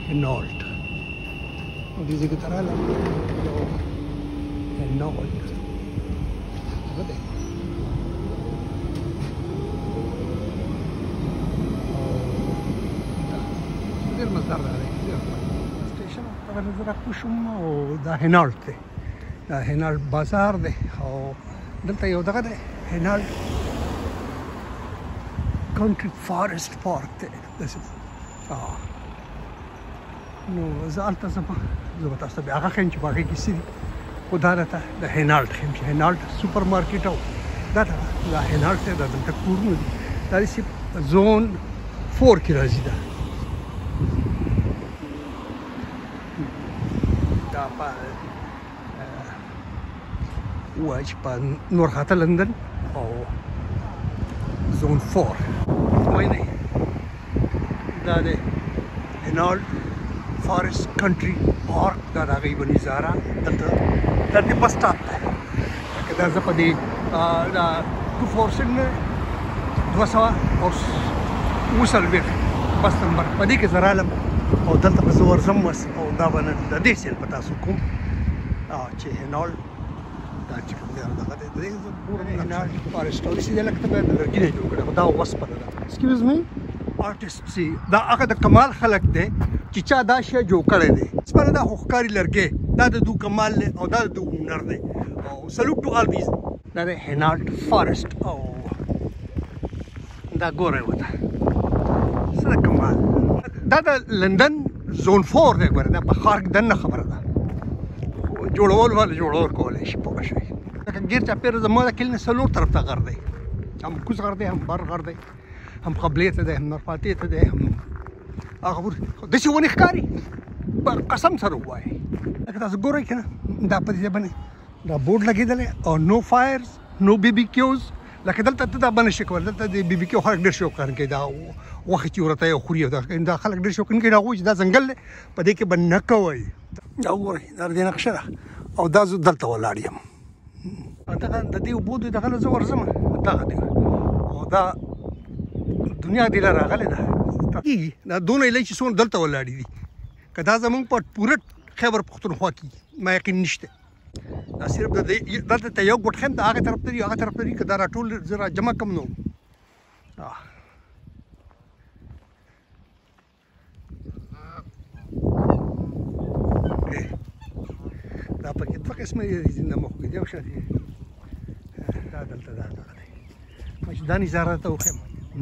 هنالت او دې ځای کې ته راغلم یو هنالت غده ډېر مزدار دی سټیشن ته زه راکوز شوم او دا هنالت دی دا هنالت بازار دی او دلته یو دغه دی هنالت country forest park دی داسې نو زه هلته ځم زه به تاسو ته بیا هغه ښیم چې په هغې کې څه دي خو دا راته د هنالت ښیم چې هنالت سوپر مارکیټ او دا هنالت دی دا دلته کورونه دي دا داسې زون 4 کې راځي دا دا په وایي چې په نورخاته لندن او زون 4 وایي دا دی هنالت فارست کنټري پارک دا د هغې به نظاره دلته دا د بس سټاپ دی لکه دا زه په دې دا 247 نه 240 بس نمبر په دې کې زه رالم او دلته به زه ورځم او دا به نن د دې سیل په تاسو کوم چې هنالت دا چې کوم دی دغه دی د دې زه ګورم هنالت فارست او داسې دی لکه ته به د لرګي نه جوړ کړی خو دا وسپنه ده ایکسکیوز می آرټسټ سي دا هغه د کمال خلک دی چې چا دا شی جوړ کړی دی سپنه دا خو ښکاري لرګی دا د دو کمال دی او دا د دو هنر دی او سلوټ ټو آل دیز دا دی هنالت فارست او دا ګورئ ورته څه د کمال دا د لندن زون 4 دی ګوره دا په ښار کې دننه خبره ده جوړول والا جوړول کولی شي پوه شئ لکه ګیر چاپېره زما د کلي نه څلور طرف ته غر دی هم کوز غر دی هم بر غر دی هم قبلې ته دی هم نرپاتې ته دی هم هغه داسې ونې ښکاري په قسم سره ووایئ لکه تاسو ګورئ که نه دا په دې ځای باندې دا بورډ لګېدلی او نو فایرز نو بیبي کیوز لکه دلته ته دا به نه شي کولی دلته د بیبي کیو خلک ډېر شوقیان کوي دا غوښې چې ورته یې خوري او دا خلک ډېر شوقیان کوي هغوی چې دا ځنګل دی په دې کې به نه کوئ دا وګورئ دا د دې نقشه ده او دا زه دلته ولاړ یم دغه د دې اوبو د دغه نه زه ورځم دغه دی او دا دنیا دې له راغلې ده دا دونه ایله چې څومره دلته ولاړې دي که دا زموږ په پوره خیبر پښتونخوا کې ما یقین نشته دا صرف د دلته ته یو ګوټ خیم د هغې طرف ته دي هغه طرف ته دي که دا راټول زه را جمع کړم نو دا پکې دوه قسمه زنده مخ کې یو شان دی دا دلته دا دغه دی ما چې دا نظاره ته وښیم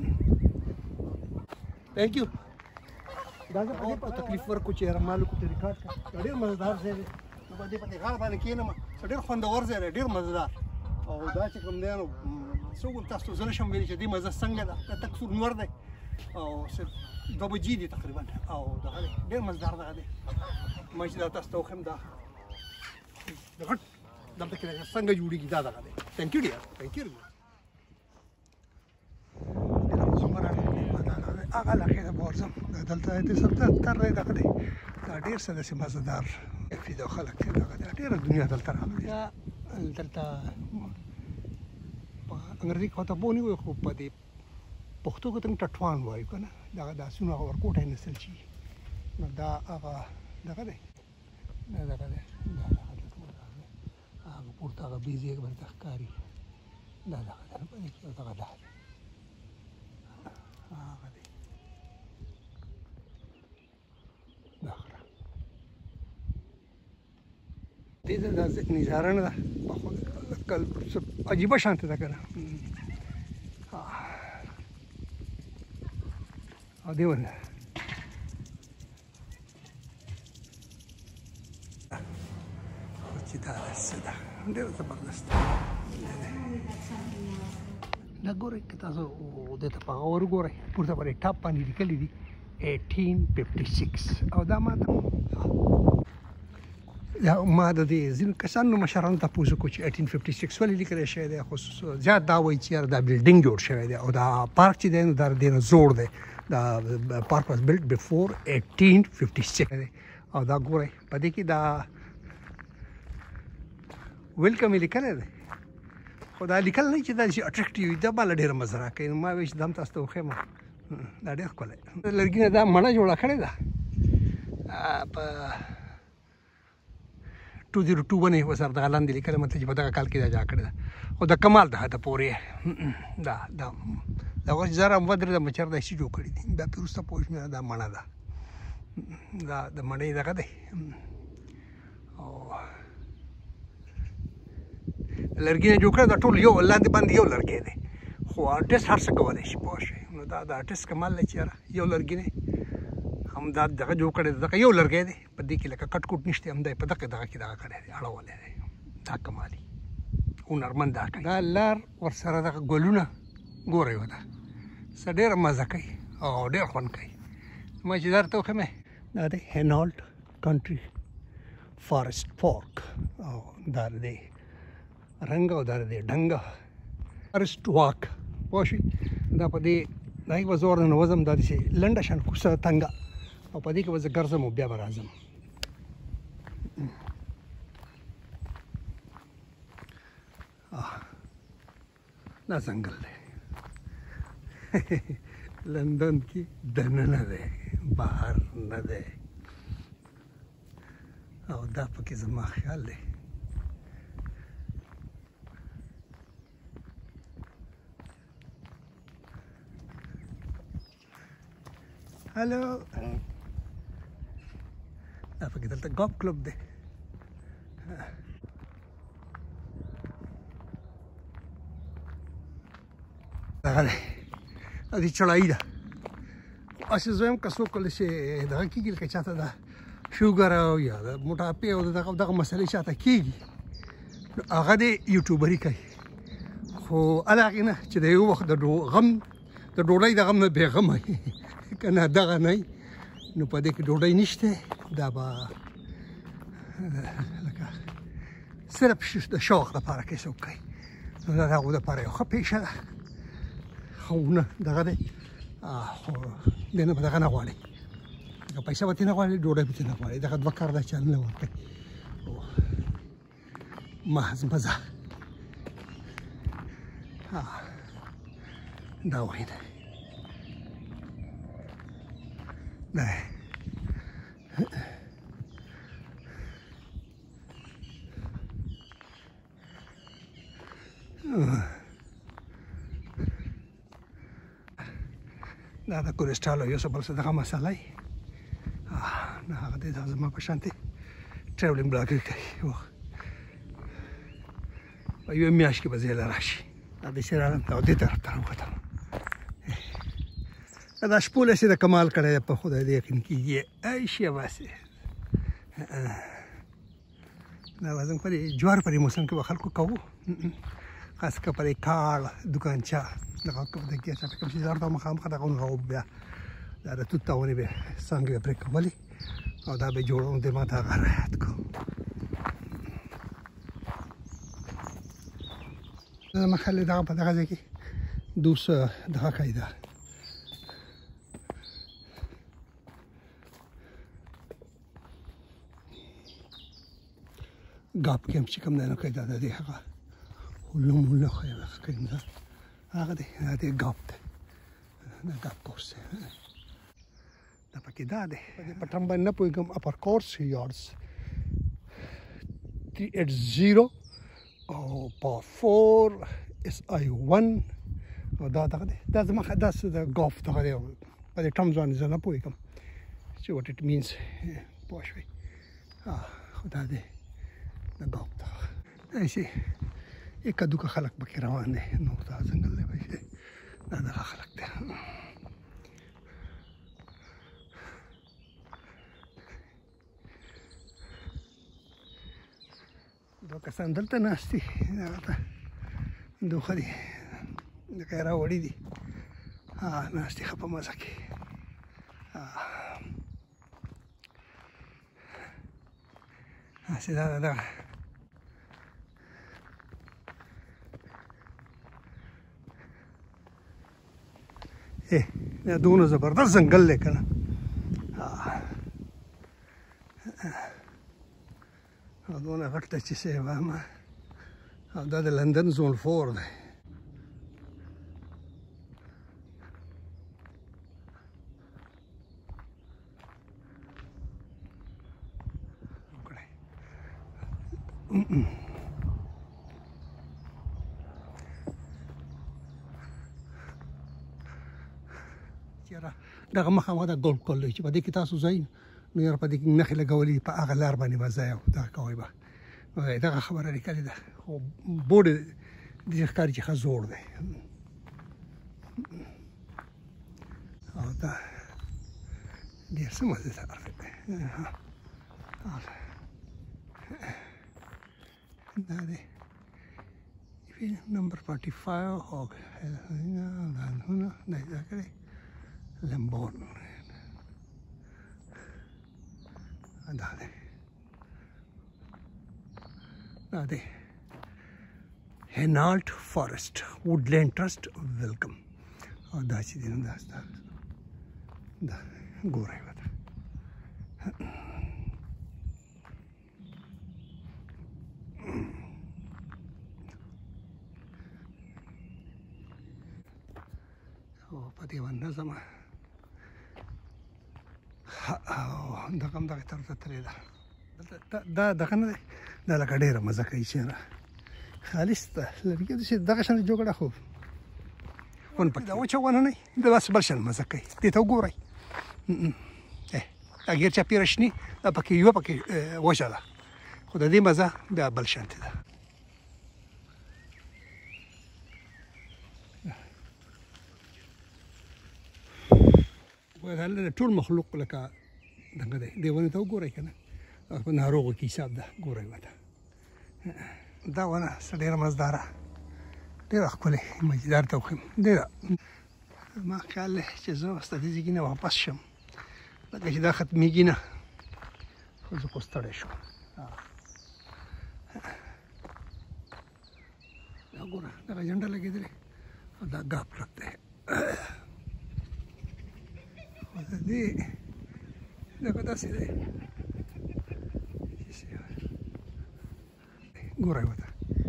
تھینک یو دا زه په دې په تکلیف ورکړو چې یاره ما لږ ورته ریکارډ کړه دا ډېر مزدار ځای دی نو په دې غاړه باندې کښېنم ډېر خوندور ځای دی ډېر مزدار او دا چې کوم دی نو څه وګورم تاسو ته زه نشم ویلی چې دې مزه څنګه ده دا تک سور نور دی او صرف 2 بجې دي تقریبا او دغه دی ډېر مزدار دغه دی ما چې دا تاسو ته وښیم دا غټ دلته کې څنګه جوړېږي دا دغه دی تھینک یو ډیر تھینک یو هغه علاقې ته به ورځم دلته د سبزتر دی دغه دی دا ډېر څه داسې مزهدار فیده خلک دی دغه دی ډېره دنیا دلته راغلې دا دلته په انګریزي کې ورته بونې وایي خو په دې پښتو کې ته ټټوان وایو که نه دغه د آسونو هغه ورکوټی نسل شي نو دا هغه دغه دی دا دغه دی دا دغه دی ټول هغه پورته هغه بیزې باندې ښکاري دا دغه دی په دې کې دغه ده هغه دی دې ته دا نظاره نه ده عجیبه شانته ده که نه او دې ونه چې دا څه ده ډېره زبردست دا ګورئ که تاسو دې ته په هغه ورګورئ پورته باندې ټاپ باندې لیکلي دي 1856 او دا ماته ما د دې ځینو کسانو مشرانو تپوس وکړو چې 1856 ولې لیکلی شوی دی خو زیات دا وایي چې یاره دا بلډینګ جوړ شوی دی او دا پارک چې دی نو دا د دې نه زوړ دی دا پارک واز بلډ بفور 1856 دی او دا ګورئ په دې کې دا ویلکم یې لیکلی دی خو دا لیکل نه چې دا چې اټریکټیو وي دا ماله ډېره مزه راکوي نو ما وایي چې دا هم تاسو ته وښیم دا ډېر ښکلی لرګي نه دا مڼه جوړه کړې ده په 2021 وسره دغه لاندې لیکل مته چې په دغه کال کې دا جا کړی ده خو د کمال ده د پورې دا اوس زره مدرې د مچر د شي جوړ کړي دي بیا پرې وروسته پوه شوم دا مڼه ده دا د مڼې دغه دی او لرګي نه جوړ کړی دا ټول یو لاندې باندې یو لرګی دی خو آرټسټ هر څه کولی شي پوه شوې نو دا د آرټسټ کمال دی چې یاره یو لرګي نه هم دا دغه جوړ کړی دغه یو لرګی دی په دې کې لکه کټ کوټ نشته هم دی په دغه کې دغه کړی دی اړولی دی دا کمالي هنرمند دا کوي دا لار ورسره دغه ګلونه ګورئ وته څه ډېره مزه کوي او ډېر خوند کوي ما چې درته وښیم دا دی هینالډ کنټري فارسټ پارک او دا دی رنګ او دا دی ډنګ فارسټ واک پوه شوې دا په دې دا کې به زه ور ننوځم دا داسې لنډه شان کوڅه تنګه او په دې کې به زه ګرځم او بیا به راځم دا ځنګل دی لندن کې دننه دی بهر نه دی او دا پکې زما خیال دی هلو دا پکې دلته ګاپ کلب دی دغه دی دا دې چړایي ده هسې زه وایم که څوک کله چې دغه کېږي لکه چاته د شوګر او یا د موټاپې او دغه مسلې چاته کېږي نو هغه دې یوټیوبري کوي خو هله هغې نه چې د یو وخت د غم د ډوډۍ د غم نه بېغمه وي که نه دغه نه نو په دې کې ډوډۍ نشته دا به لکه صرف د شوق دپاره که څوک کوي نو دا د هغو دپاره یو ښه پیشه ده خو نه دغه دی خو دې نه به دغه نه غواړي که پیسه به ترې نه غواړي ډوډۍ به ترې نه غواړي دغه دوه کار ده چې نه ورکوي محض مزه دا وایي دی دا دا د کولیسټرول یو څه بل څه دغه مسله وي نه هغه دی دا زما په شانتې ټریولینګ بلاګر کوي په یوه میاشت کې به زه له راشي دا داسې رالم او دې طرف ته راوختم دا شپوله چې د کمال کړی دی په خدای دې یقین کېږي ای شاباسې دا به زموږ په دې جوار په دې موسم کې به خلکو کوو خاص که په دې کاړ دوکانچه دغه دګیا چې کوم شي ځارته مخامخ دغه ونغه بیا دا د توت تاونې به څانګې پرې کولې او دا به جوړوم د ما ته هغه رایاد کو دا مخلې دغه په دغه ځای کې دوس دغه کوي دا ګاپ کې هم چې کوم دی نو کوي دا د دې هغه هلو ملو ښایي کوي هغه دی دا دی ګاپ دی دا ګاپ کورس دی دا پکې دا دی په ټرم باندې نه پوهېږم اپر کورس یارډز 380 او په 4SI1 او دا دغه دی دا زما داسې د ګاف دغه دی په دې ټرمز باندې زه نه پوهېږم چې وټ اټ مینز پوه شوئ خو دا دی د ګاف دغه داسې اکه دوکه خلک پکې روان دي نو دا ځنګل دی بچی دا دغه خلک دی دوه کسان دلته ناست دي دغه ته دوښه دي لکه یې راوړي دي ناست دي ښه په مزه کې هسې دا دغه دا دونه زبردست ځنګل دی که نه او دونه غټ دی چې صاحب او دا د لندن زون 4 دی چیرې دغه مخامخ د ګولف کولج چې په دې کې تاسو ځئ نو یاره په دې کې نښې لګولې په هغه لار باندې به ځئ او دغه کوئ به دغه خبره لیکلې ده خو بورډ دې ښکاري چې ښه زوړ دی او دا ډېر څه مزېدار دی دا دی نمبر 45 هوګ دا کړی لمبون دا دی هینالټ فارسټ ووډلینډ ټرسټ ویلکم او دا چې دی نو دا ګورئ ورته او په دې باندې ځمه دغه هم دغې طرف ته تللی ده دا دغه نه دی دا لکه ډېره مزه کوي چېرې خالص ته لرګي داسې دغه شان جوړه خو ون پکې دا وچه ونه نه دا داسې بل شان مزه کوي دې ته وګورئ دا غیر چاپېره شنې دا پکې یوه پکې وچه ده خو د دې مزه بیا بل شانتې ده ټول مخلوق لکه دغه دی دې ونې ته وګورئ که نه په ناروغو کې حساب ده ګورئ ورته دا ونه څه ډېره مزداره ډېره ښکلې مزیدار ته وښیم ډېره ما خیال دی چې زه اوس د دې ځای نه واپس شم لکه چې دا ختمېږي نه خو زه خو ستړی شوم دا ګوره دغه جنډه لګېدلې او دا ګاپ پرت دی خو د دې دغه داسې دی ګورئ ورته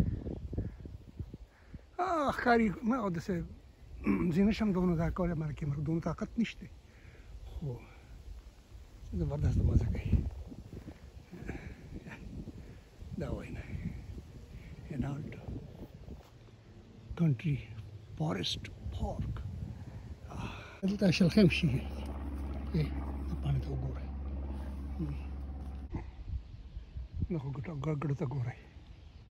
ښکاري ما او داسې زه نشم دومره دا کولی مانا کې دومره طاقت نشته خو زبردست مزه کوي دا وایي نه هینالټ کنټري فارسټ پارک دلته شلخیم شي دا پاڼې ته وګورئ دا خو ګډو ته ګورئ